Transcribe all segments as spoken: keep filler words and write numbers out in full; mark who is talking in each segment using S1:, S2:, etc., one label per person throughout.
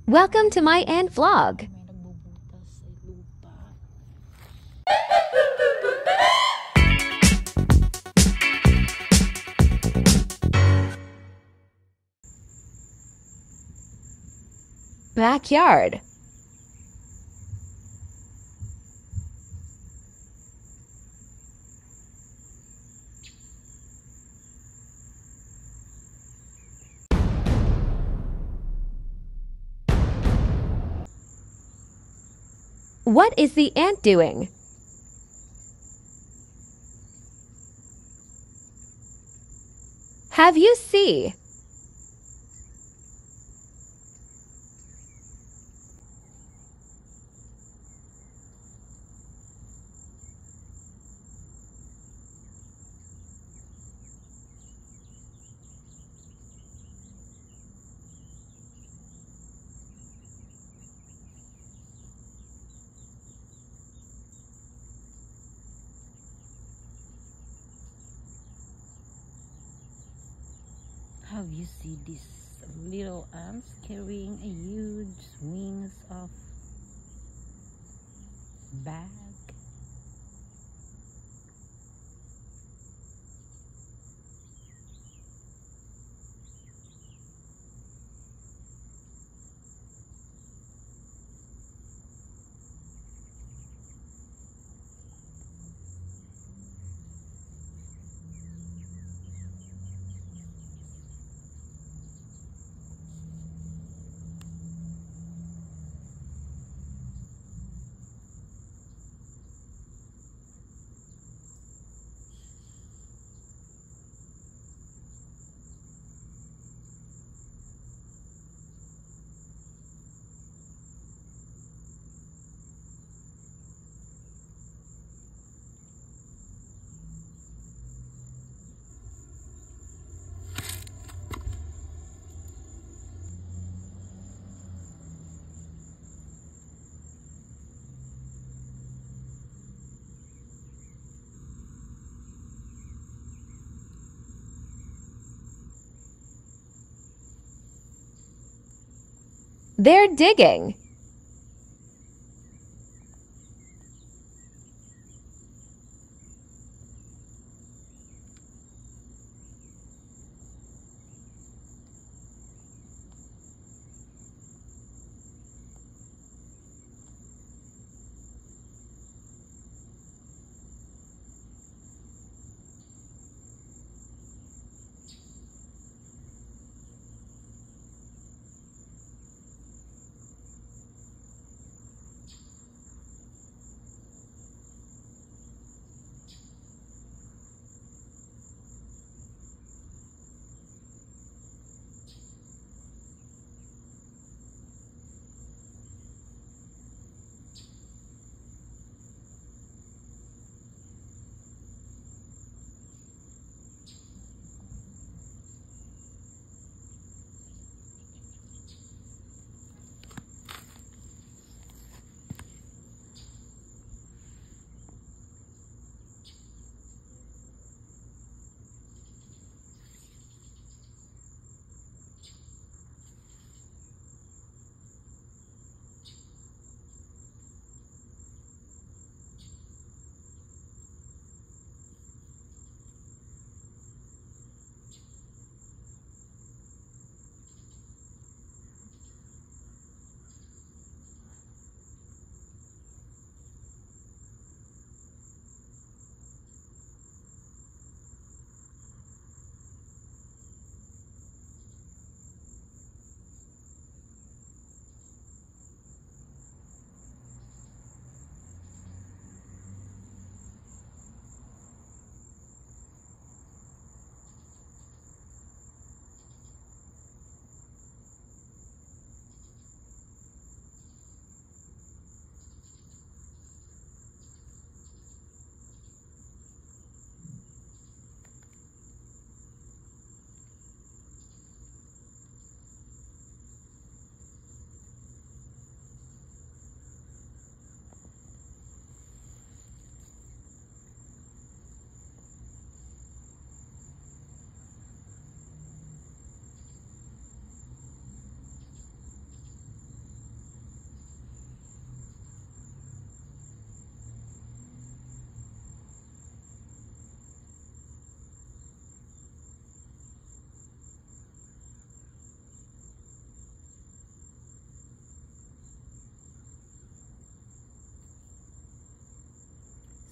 S1: Welcome to my ant vlog.
S2: May nagbubutas sa lupa.
S1: Backyard. What is the ant doing? Have you see?
S2: Have you seen these little ants carrying a huge wings of bag?
S1: They're digging.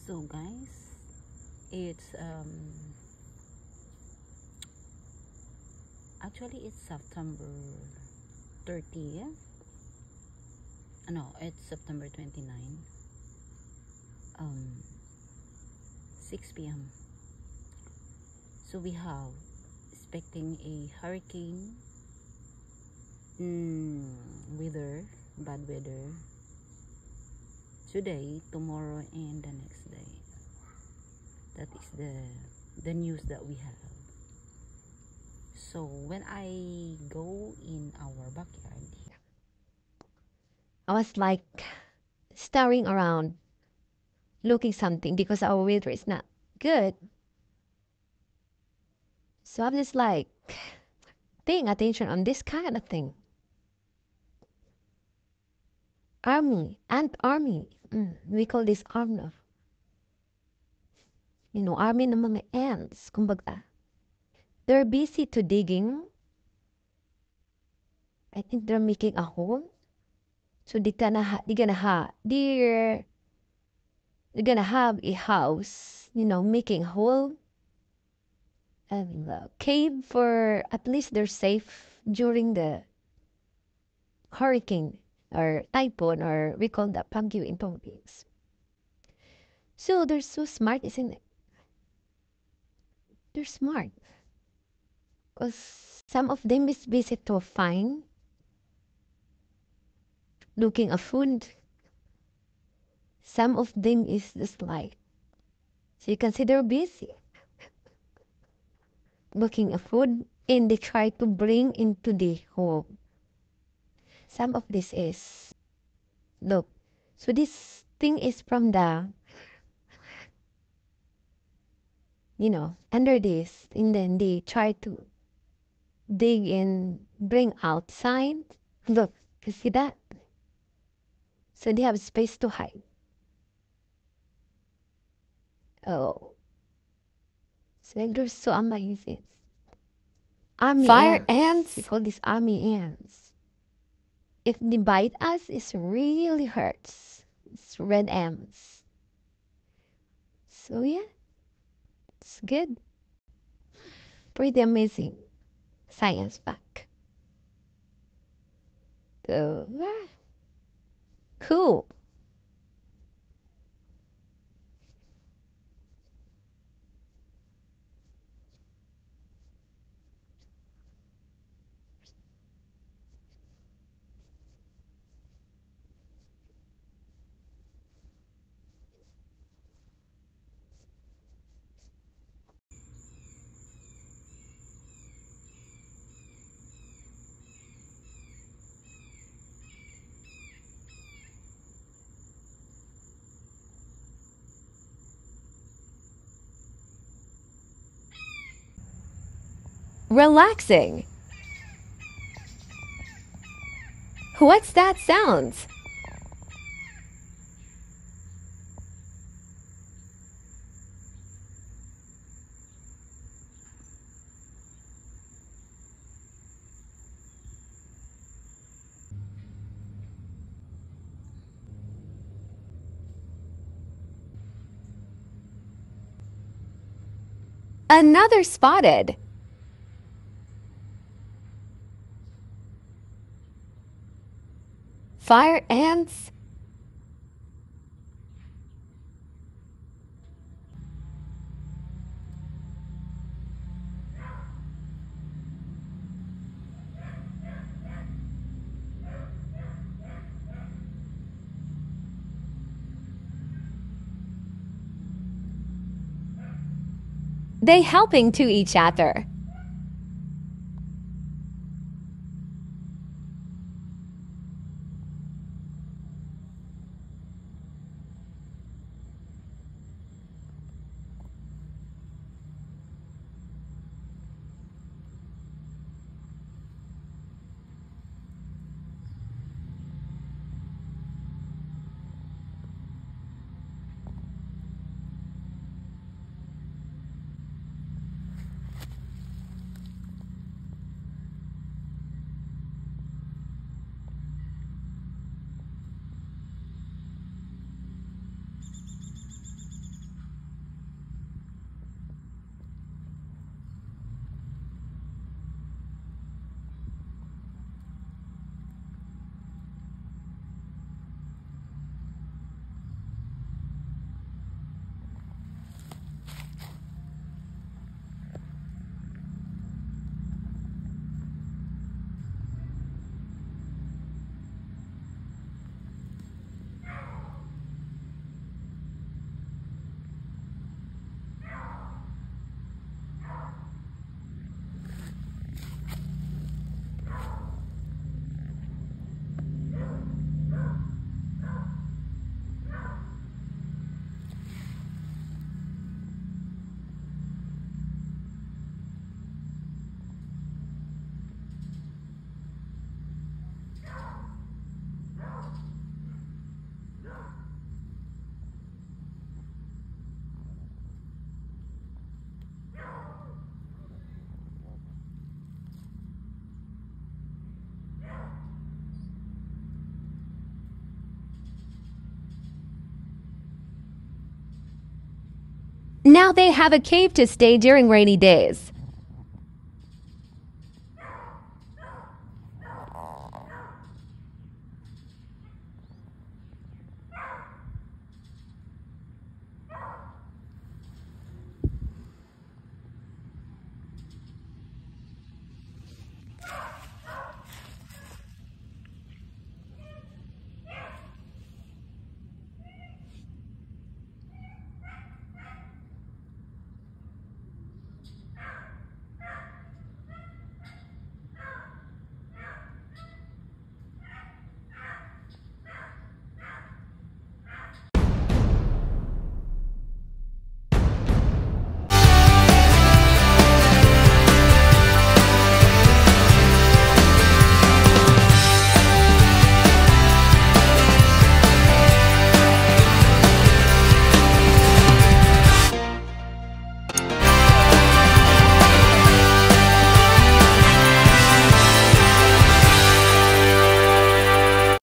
S2: So guys, it's um actually it's September thirtieth. No, it's September twenty-ninth. Um six p m So we have expecting a hurricane, mm, weather, bad weather today, tomorrow, and the next day. That is the the news that we have. So when I go in our backyard,
S1: I was like staring around, looking something because our weather is not good. So I'm just like paying attention on this kind of thing. Army, ant army. Mm, we call this army. You know, army ng mga ants. Kumbaga, they're busy to digging. I think they're making a hole. So they gonna ha- they gonna ha they're they're gonna have a house. You know, making a hole and a cave for at least they're safe during the hurricane or typhoon, or we call that Pangyo in Philippines. So they're so smart, isn't it? They're smart. Because some of them is busy to find, looking at food. Some of them is just like, so you can see they're busy looking at food and they try to bring into the home. Some of this is, look, so this thing is from the, you know, under this, and then they try to dig and bring outside. Look, you see that? So they have space to hide. Oh, so they're so amazing. Army
S3: Fire
S1: ants. We
S3: ants?
S1: call this army ants. If they bite us, it really hurts. It's red ants. So yeah, it's good. Pretty amazing. Science fact. So, yeah. Cool.
S3: Relaxing. What's that sound? Another spotted. Fire ants? They helping to each other. Now they have a cave to stay during rainy days.